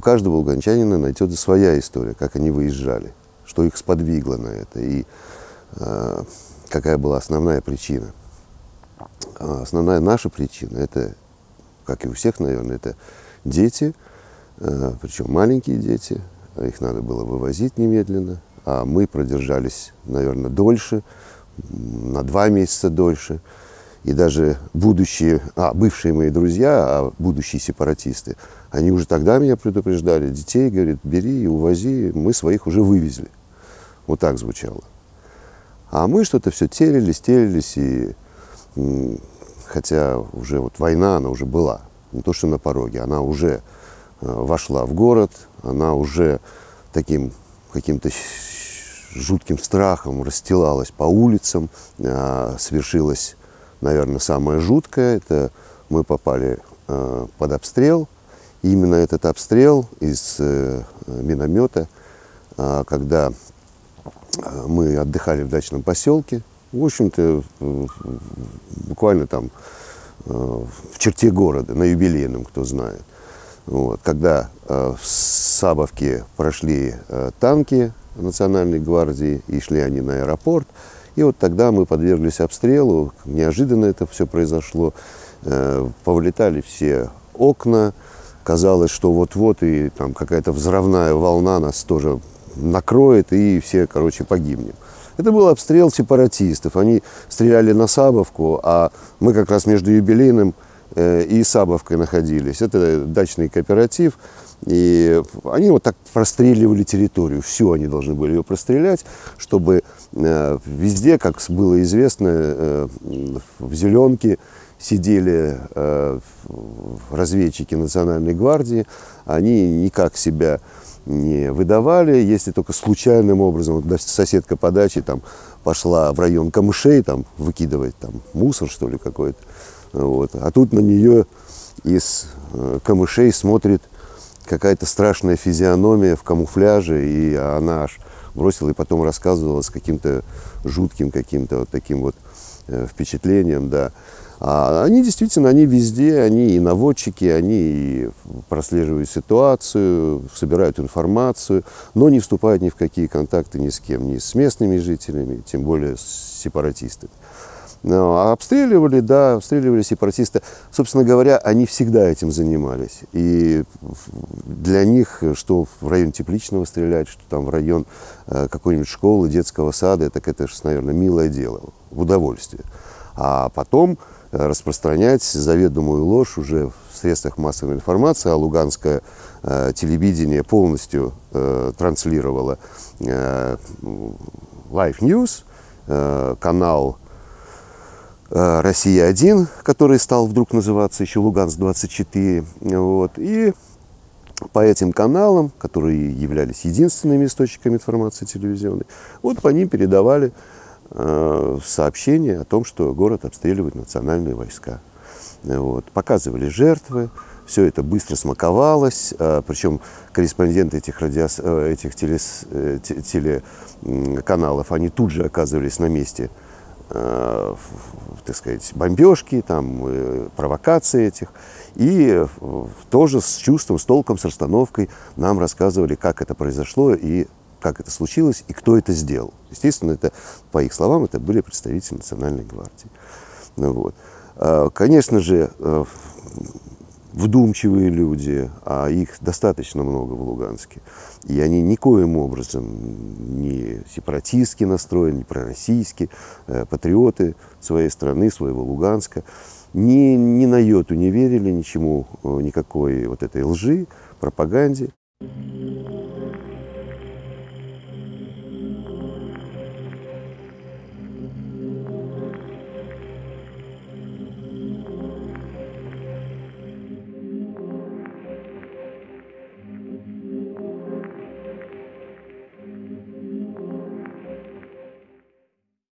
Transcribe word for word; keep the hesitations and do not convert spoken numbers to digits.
каждого луганчанина найдется своя история, как они выезжали, что их сподвигло на это и э, какая была основная причина. Основная наша причина, это, как и у всех, наверное, это дети, э, причем маленькие дети, их надо было вывозить немедленно, а мы продержались, наверное, дольше, на два месяца дольше. И даже будущие, а, бывшие мои друзья, а будущие сепаратисты, они уже тогда меня предупреждали, детей, говорят, бери и увози, мы своих уже вывезли. Вот так звучало. А мы что-то все телились, телились, и хотя уже вот война, она уже была, не то что на пороге, она уже вошла в город, она уже таким каким-то жутким страхом расстилалась по улицам, свершилась, наверное, самое жуткое, это мы попали э, под обстрел. И именно этот обстрел из э, миномета, э, когда мы отдыхали в дачном поселке, в общем-то, э, буквально там э, в черте города, на Юбилейном, кто знает. Вот, когда э, в Сабовке прошли э, танки Национальной гвардии и шли они на аэропорт, и вот тогда мы подверглись обстрелу, неожиданно это все произошло, э, повылетали все окна, казалось, что вот-вот и там какая-то взрывная волна нас тоже накроет, и все, короче, погибнем. Это был обстрел сепаратистов, они стреляли на Сабовку, а мы как раз между Юбилейным э, и Сабовкой находились. Это дачный кооператив. И они вот так простреливали территорию, всю они должны были ее прострелять, чтобы э, везде, как было известно, э, в Зеленке сидели э, разведчики Национальной гвардии, они никак себя не выдавали, если только случайным образом, вот соседка по даче там пошла в район камышей, там выкидывать там мусор, что ли, какой-то, вот. А тут на нее из э, камышей смотрит какая-то страшная физиономия в камуфляже, и она аж бросила и потом рассказывала с каким-то жутким каким-то вот таким вот э, впечатлением, да. А они действительно, они везде, они и наводчики, они и прослеживают ситуацию, собирают информацию, но не вступают ни в какие контакты ни с кем, ни с местными жителями, тем более с сепаратистами. Ну, а обстреливали, да, обстреливали сепаратисты. Собственно говоря, они всегда этим занимались. И для них, что в район Тепличного стрелять, что там в район э, какой-нибудь школы, детского сада, так это же, наверное, милое дело, в удовольствие. А потом э, распространять заведомую ложь уже в средствах массовой информации, а луганское э, телевидение полностью э, транслировало э, Live News, э, канал Россия один, который стал вдруг называться еще Луганск двадцать четыре. Вот. И по этим каналам, которые являлись единственными источниками информации телевизионной, вот по ним передавали э, сообщения о том, что город обстреливают национальные войска. Вот. Показывали жертвы, все это быстро смаковалось, э, причем корреспонденты этих, радиос, э, этих телес, э, телеканалов, они тут же оказывались на месте, Э, так сказать, бомбежки, там, э, провокации этих. И э, тоже с чувством, с толком, с расстановкой нам рассказывали, как это произошло и как это случилось, и кто это сделал. Естественно, это, по их словам, это были представители Национальной гвардии. Ну, вот. э, конечно же, э, вдумчивые люди, а их достаточно много в Луганске, и они никоим образом не сепаратистски настроены, не пророссийские, э, патриоты своей страны, своего Луганска, ни, ни на йоту не верили ничему, никакой вот этой лжи, пропаганде.